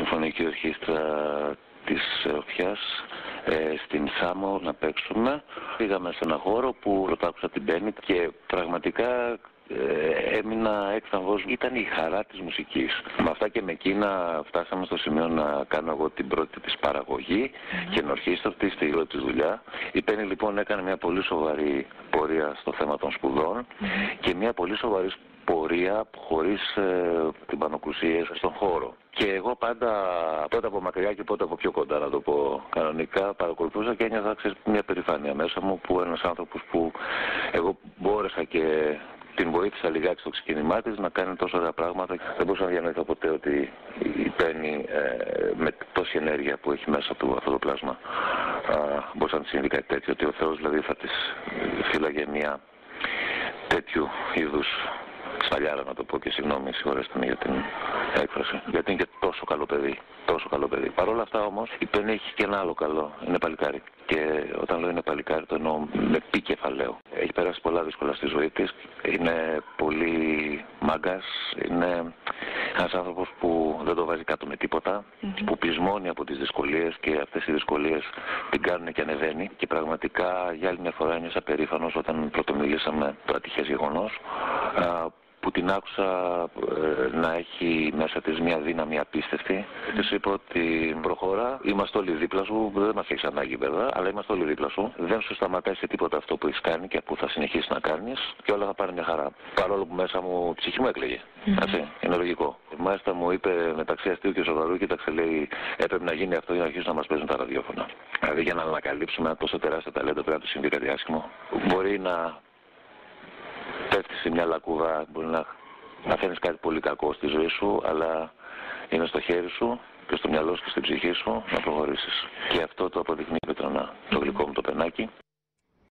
Συμφωνική Ορχήστρα της Οφιάς στην Σάμο να παίξουμε. Πήγαμε σε ένα χώρο που πρωτάκουσα την Πέννη και πραγματικά έμεινα έκθαμβος. Ήταν η χαρά της μουσικής. Με αυτά και με εκείνα φτάσαμε στο σημείο να κάνω εγώ την πρώτη της παραγωγή και ενορχίστρωση στη πρώτη της δουλειά. Η Πέννη λοιπόν έκανε μια πολύ σοβαρή πορεία στο θέμα των σπουδών και μια πολύ σοβαρή πορεία χωρίς την πανοκουσία στον χώρο. Και εγώ πάντα, πρώτα από μακριά και πρώτα από πιο κοντά, να το πω κανονικά, παρακολουθούσα και ένιωθα μια περηφάνεια μέσα μου που ένας άνθρωπος που εγώ μπόρεσα και την βοήθησα λιγάκι στο ξεκίνημά της να κάνει τόσο ωραία πράγματα. Δεν μπορούσα να διανοηθώ ποτέ ότι παίρνει με τόση ενέργεια που έχει μέσα του αυτό το πλάσμα. Μπορούσε να της συμβεί κάτι τέτοιο, ότι ο Θεός δηλαδή θα της φύλαγε μια τέτοιου είδους σφαλιάρα, να το πω, και συγγνώμη, συγχωρέστε με για την έκφραση. Γιατί είναι και τόσο καλό παιδί. Τόσο καλό παιδί. Παρ' όλα αυτά όμως η Πέννη έχει και ένα άλλο καλό. Είναι παλικάρι. Και όταν λέω είναι παλικάρι το εννοώ με πι κεφαλαίο. Έχει περάσει πολλά δύσκολα στη ζωή της. Είναι πολύ μάγκας. Είναι ένας άνθρωπος που δεν το βάζει κάτω με τίποτα. Που πεισμώνει από τις δυσκολίες και αυτές οι δυσκολίες την κάνουν και ανεβαίνει. Και πραγματικά για άλλη μια φορά ένιωσα περήφανος όταν πρωτομιλήσαμε το ατυχές γεγονός. Που την άκουσα να έχει μέσα της μια δύναμη απίστευτη. Της είπα ότι προχώρα, είμαστε όλοι δίπλα σου, δεν μας έχεις ανάγκη βέβαια, αλλά είμαστε όλοι δίπλα σου. Δεν σου σταματάει σε τίποτα αυτό που έχεις κάνει και που θα συνεχίσεις να κάνεις και όλα θα πάνε μια χαρά. Παρόλο που μέσα μου, η ψυχή μου έκλαιγε. Είναι λογικό. Μάλιστα μου είπε μεταξύ αστείου και σοβαρού, κοίταξε, λέει, έπρεπε να γίνει αυτό για να αρχίσουν να μας παίζουν τα ραδιόφωνα. Δηλαδή για να ανακαλύψουμε ένα τόσο τεράστιο ταλέντο πρέπει να του συμβεί κάτι άσχημο. Μπορεί να πέφτεις σε μια λακκούδα, μπορεί να φέρνεις κάτι πολύ κακό στη ζωή σου, αλλά είναι στο χέρι σου και στο μυαλό σου και στην ψυχή σου να προχωρήσεις. Και αυτό το αποδεικνύει η Πετρονά, το γλυκό μου το πενάκι.